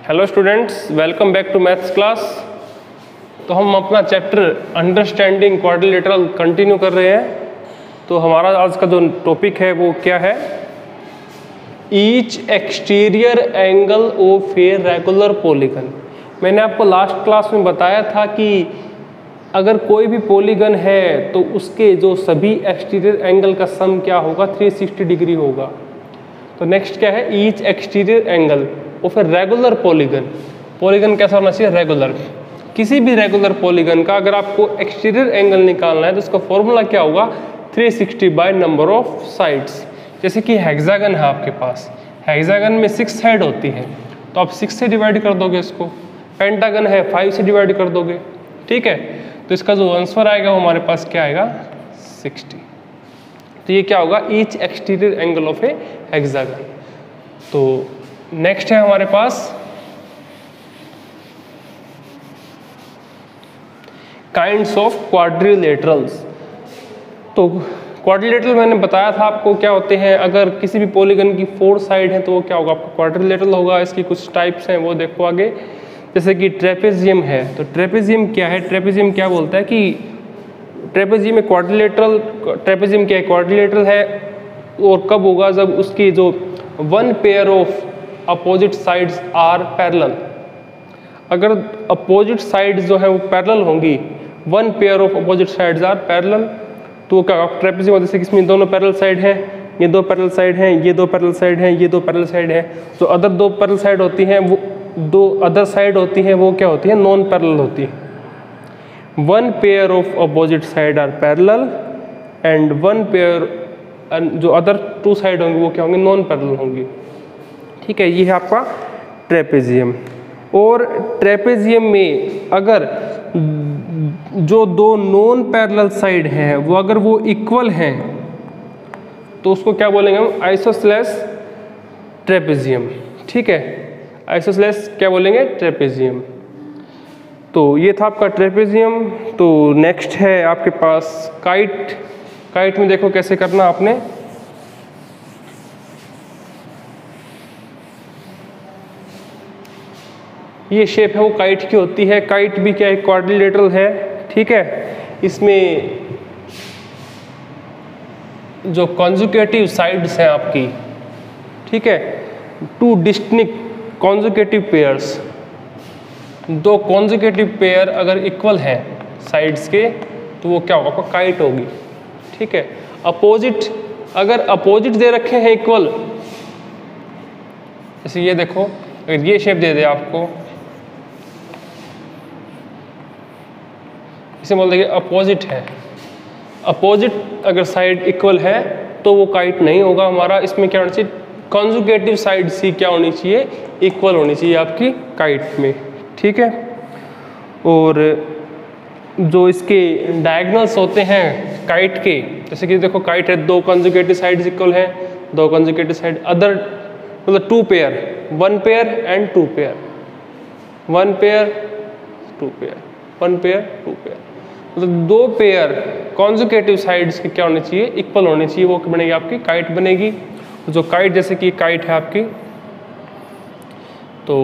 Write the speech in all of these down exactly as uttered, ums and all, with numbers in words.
Hello students, welcome back to maths class. तो हम अपना चैप्टर अंडरस्टैंडिंग क्वाड्रिलेटरल कंटिन्यू कर रहे हैं। तो हमारा आज का जो टॉपिक है वो क्या है? Each exterior angle of a regular polygon. मैंने आपको लास्ट क्लास में बताया था कि अगर कोई भी पॉलीगन है तो उसके जो सभी एक्सटीरियर एंगल का सम क्या होगा? थ्री सिक्सटी डिग्री होगा। तो नेक्स्ट क्या है? Each exterior angle of a regular polygon. Polygon कैसा होना चाहिए? रेगुलर। किसी भी रेगुलर पॉलीगन का अगर आपको एक्सटीरियर एंगल निकालना है तो उसका फॉर्मूला क्या होगा? Three sixty by number of sides. जैसे कि हेक्सागन है आपके पास, हेक्सागन में सिक्स साइड होती है तो आप सिक्स से डिवाइड कर दोगे इसको। पेंटागन है, फाइव से डिवाइड कर दोगे। ठीक है, तो इसका जो आंसर आएगा वो हमारे पास क्या आएगा? सिक्सटी। तो ये क्या होगा? Each exterior angle of a hexagon. तो नेक्स्ट है हमारे पास काइंड्स ऑफ क्वाड्रिलेटरल्स। तो क्वाड्रिलेटरल मैंने बताया था आपको क्या होते हैं। अगर किसी भी पॉलीगन की फोर साइड है तो वो क्या होगा? आपका क्वाड्रिलेटरल होगा। इसकी कुछ टाइप्स हैं वो देखो आगे। जैसे कि ट्रेपेजियम है, तो ट्रेपेजियम क्या है? ट्रेपेजियम क्या बोलता है कि ट्रेपेजियम में क्वाड्रिलेटरल, ट्रेपेजियम क्या है? क्वाड्रिलेटरल है। और कब होगा? जब उसकी जो one pair of opposite sides are parallel. अगर अपोजिट साइड्स जो है वो पैरेलल होंगी, one pair of opposite sides are parallel, तो क्या ट्रेपेजियम? जैसे कि इसमें दोनों पैरेलल साइड हैं, ये दो पैरेलल साइड हैं, ये दो पैरेलल साइड हैं, ये दो पैरेलल साइड हैं। जो अदर दो पैरेलल साइड होती हैं वो दो अदर साइड होती हैं वो क्या होती है? नॉन पैरेलल होती है। One pair of opposite side are parallel and one pair, जो अदर टू साइड होंगी वो क्या होंगी? नॉन पैरेलल होंगी। ठीक है, ये है आपका ट्रेपेजियम। और ट्रेपेजियम में अगर जो दो नॉन पैरेलल साइड हैं वो अगर वो इक्वल हैं तो उसको क्या बोलेंगे हम? Isosceles trapezium. ठीक है, आइसोसेलेस क्या बोलेंगे? ट्रेपेजियम। तो ये था आपका ट्रेपेजियम। तो नेक्स्ट है आपके पास काइट। काइट में देखो कैसे करना आपने। ये शेप है वो काइट की होती है। काइट भी क्या है? क्वाड्रिलेटरल है। ठीक है, इसमें जो कॉन्जुगेटिव साइड्स हैं आपकी, ठीक है, टू डिस्टिंक्ट कॉन्जुगेटिव पेयर्स, दो कॉन्जुगेटिव पेयर अगर इक्वल हैं साइड्स के तो वो क्या होगा? काइट होगी। ठीक है, अपोजिट, अगर अपोजिट दे रखे हैं इक्वल, जैसे ये देखो, अगर ये शेप दे दे आपको, इसे बोल देंगे अपोजिट है। अपोजिट अगर साइड इक्वल है तो वो काइट नहीं होगा हमारा। इसमें क्या होना चाहिए? कॉन्जुगेटिव साइड सी क्या होनी चाहिए? इक्वल होनी चाहिए आपकी काइट में। ठीक है, और जो इसके डायगोनल्स होते हैं काइट के, जैसे कि देखो काइट है, दो कॉन्जुगेटिव साइड्स इक्वल हैं, दो कॉन्जुगेटिव साइड अदर, मतलब two pair, one pair and two pair, one pair two pair, one pair two pair, मतलब दो पेयर कॉन्जुगेटिव साइड्स के क्या होने चाहिए? इक्वल होने चाहिए। वो बनेगी आपकी काइट बनेगी। जो काइट, जैसे कि काइट है आपकी, तो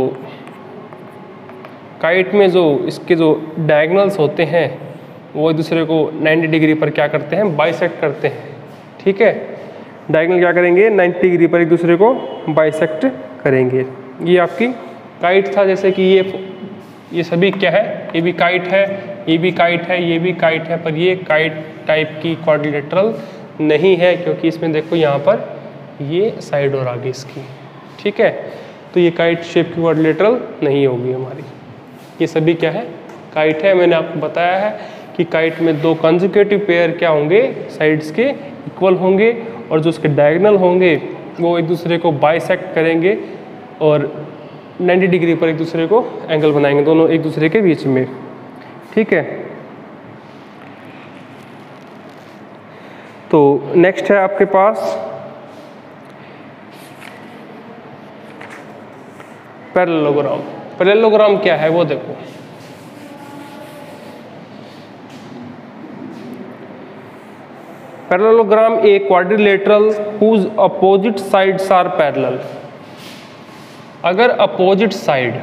काइट में जो इसके जो डायगोनल्स होते हैं वो एक दूसरे को नाइन्टी डिग्री पर क्या करते हैं? बाइसेक्ट करते हैं। ठीक है, डायगोनल क्या करेंगे? नाइन्टी डिग्री पर एक दूसरे को बाइसेक्ट करेंगे। ये आपकी काइट था। जैसे कि ये ये सभी क्या है? ये भी काइट है, ये भी काइट है, ये भी काइट है, पर ये काइट टाइप की क्वाड्रिलेटरल नहीं है क्योंकि इसमें देखो यहाँ पर ये साइड और आगे इसकी। ठीक है, तो ये काइट शेप की क्वाड्रिलेटरल नहीं होगी हमारी। ये सभी क्या है? काइट है। मैंने आपको बताया है कि काइट में दो कंजुगेटिव पेयर क्या होंगे? साइड्स के इक्वल होंगे और जो उसके डायगोनल होंगे वो एक दूसरे को बाइसेक्ट करेंगे और नाइन्टी डिग्री पर एक दूसरे को एंगल बनाएंगे, दोनों एक दूसरे के बीच में। ठीक है, तो नेक्स्ट है आपके पास पैरेललोग्राम। पैरेललोग्राम क्या है वो देखो। Parallelogram a quadrilateral whose opposite sides are parallel। अगर अपोजिट साइड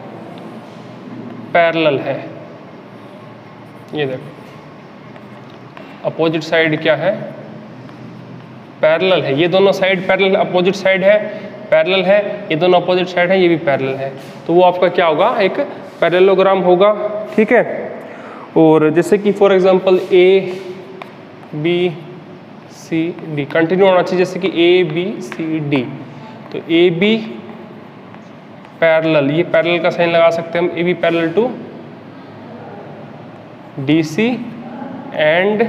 पैरेलल है, ये देखो अपोजिट साइड क्या है, पैरेलल है, ये दोनों साइड पैरेलल, अपोजिट साइड है पैरेलल है, ये दोनों अपोजिट साइड है, ये भी पैरेलल है, तो वो आपका क्या होगा, एक पैरेललोग्राम होगा। ठीक है, और जैसे कि for example A B C D continue होना चाहिए, जैसे कि ए बी सी डी, तो ए बी पैरेलल, ये पैरेलल का साइन लगा सकते हैं हम, A B parallel to D C and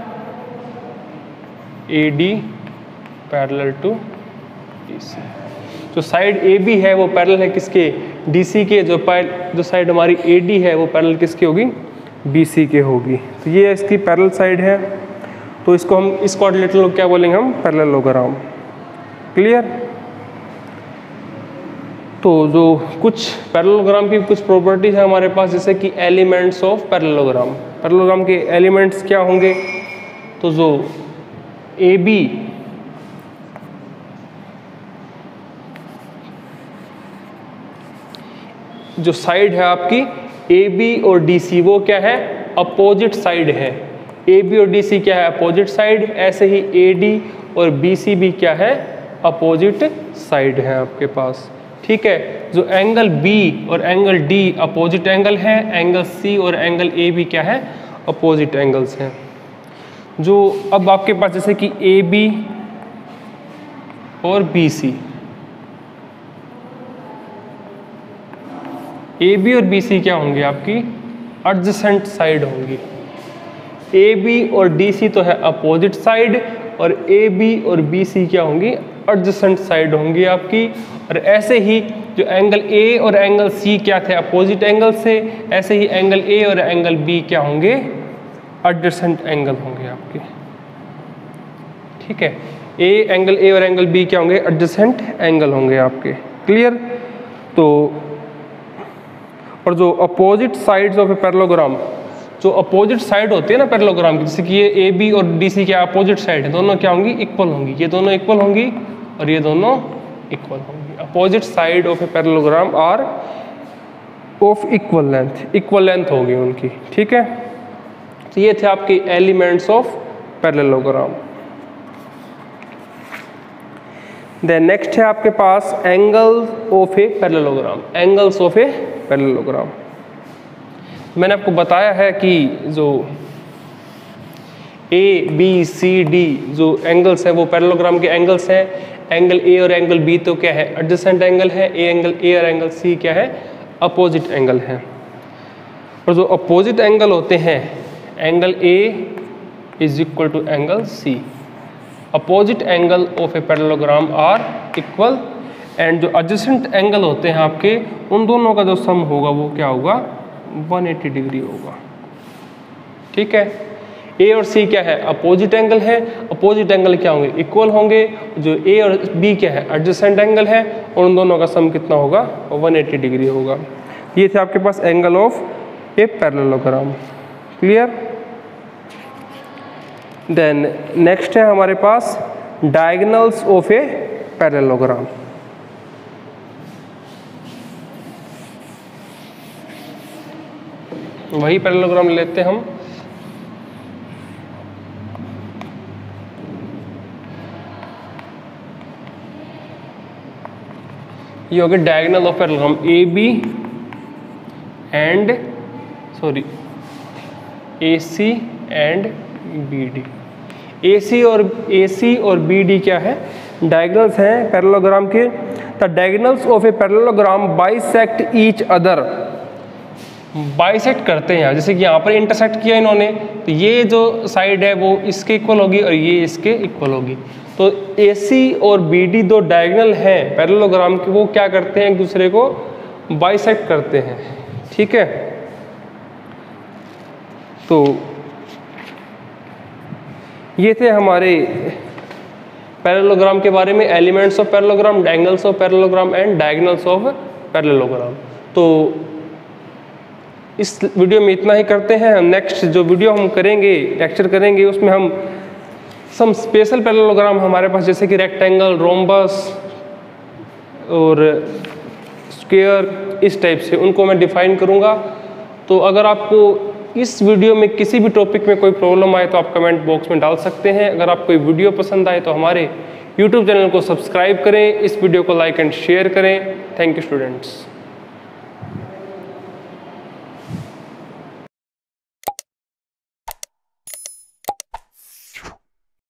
A D parallel to D C. जो साइड ए बी है वो पैरेलल है किसके, डी सी के, जो जो साइड हमारी ए डी है वो पैरेलल किसकी होगी, बी सी के होगी। तो ये इसकी पैरेलल साइड है, तो इसको हम इस क्वाड्रिलेटरल को क्या बोलेंगे हम, पैरेललोग्राम। क्लियर। तो जो कुछ पैरेललोग्राम की कुछ प्रॉपर्टीज है हमारे पास, जैसे कि एलिमेंट्स ऑफ पैरेललोग्राम। पैरेललोग्राम के एलिमेंट्स क्या होंगे, तो जो ए बी जो साइड है आपकी ए बी और डी सी, वो क्या है, अपोजिट साइड है। ए बी और डी सी क्या है, अपोजिट साइड। ऐसे ही ए डी और बी सी भी क्या है, अपोजिट साइड है आपके पास। ठीक है, जो एंगल बी और एंगल डी अपोजिट एंगल है, एंगल सी और एंगल ए भी क्या है, अपोजिट एंगल्स हैं। जो अब आपके पास जैसे कि ए बी और बी सी, ए बी और बी सी क्या होंगे, आपकी एडजेसेंट साइड होंगी। ए बी और डी सी तो है अपोजिट साइड, और ए बी और बी सी क्या होंगी, एडजेसेंट साइड होंगी आपकी। और ऐसे ही जो एंगल ए और एंगल सी क्या थे, अपोजिट एंगल से, ऐसे ही एंगल ए और एंगल बी क्या होंगे, एडजेसेंट एंगल होंगे आपके। ठीक है, ए एंगल ए और एंगल बी क्या होंगे, एडजेसेंट एंगल होंगे आपके। क्लियर। तो और जो opposite sides of a parallelogram, जो अपोजिट साइड होती है ना पैरेललोग्राम की, जैसे कि ये ए बी और डी सी क्या अपोजिट साइड है, दोनों क्या होंगी, इक्वल होंगी। ये दोनों इक्वल होंगी और ये दोनों इक्वल होंगी। Opposite side of a parallelogram are of equal length, equal length होगी उनकी। ठीक है, तो ये थे आपके elements of parallelogram. Then next है आपके पास angle of a parallelogram, angles of a parallelogram. मैंने आपको बताया है कि जो ए बी सी डी जो एंगल्स है वो पैरेललोग्राम के एंगल्स हैं। एंगल ए और एंगल बी तो क्या है, एडजेसेंट एंगल है। ए एंगल ए और एंगल सी क्या है, अपोजिट एंगल है। और जो अपोजिट एंगल होते हैं, angle A is equal to angle C. Opposite angle of a parallelogram are equal, and जो एडजेसेंट एंगल होते हैं आपके, उन दोनों का जो सम होगा वो क्या होगा, एक सौ अस्सी डिग्री होगा। ठीक है, ए और सी क्या है, अपोजिट एंगल है। अपोजिट एंगल क्या होंगे, इक्वल होंगे। जो ए और बी क्या है, एडजेसेंट एंगल है, और उन दोनों का सम कितना होगा, एक सौ अस्सी डिग्री होगा। ये थे आपके पास angle of a parallelogram. Clear. Then next है हमारे पास डायगोनल्स ऑफ ए पैरेललोग्राम। वही पैरेललोग्राम लेते हैं हम। ये हो गया diagonal of parallelogram, A B and sorry A C and B D. A C और ए सी और बी डी क्या है, डायगोनल्स हैं पैरेललोग्राम के। The diagonals of a parallelogram bisect each other, bisect करते हैं। जैसे कि यहाँ पर इंटरसेक्ट किया इन्होंने, तो ये जो साइड है वो इसके इक्वल होगी और ये इसके इक्वल होगी। तो ए सी और बी डी दो डायगोनल हैं पैरेललोग्राम के, वो क्या करते हैं, एक दूसरे को बाइसेक्ट करते हैं। ठीक है, तो ये थे हमारे पैरेललोग्राम के बारे में, elements of parallelogram, angles of parallelogram and diagonals of parallelogram. तो इस वीडियो में इतना ही करते हैं। हम नेक्स्ट जो वीडियो हम करेंगे, लेक्चर करेंगे, उसमें हम सम स्पेशल पैरेललोग्राम हमारे पास, जैसे कि रेक्टेंगल, रोम्बस और स्क्वायर, इस टाइप से उनको मैं डिफाइन करूँगा। तो अगर आपको इस वीडियो में किसी भी टॉपिक में कोई प्रॉब्लम आए तो आप कमेंट बॉक्स में डाल सकते हैं। अगर आपको ये वीडियो पसंद आए तो हमारे यूट्यूब चैनल को सब्सक्राइब करें, इस वीडियो को लाइक एंड शेयर करें। Thank you students.